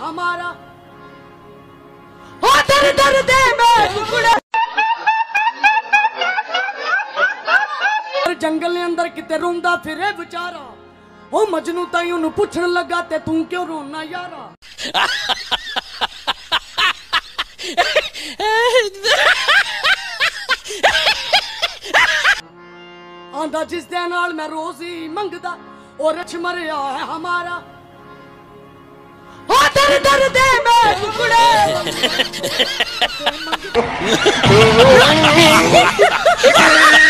हमारा। ओ दर दर दे मैं टुकड़े जंगल ने अंदर किते रोंदा फिरे बेचारा। ओ मजनू ताई उन्हें पूछन लगा ते तू क्यों रोना यारा। आंदा जिस दे नाल मैं रोज ही मंगदा और रच मरिया है हमारा। ओ दर दर दे मैं टुकड़े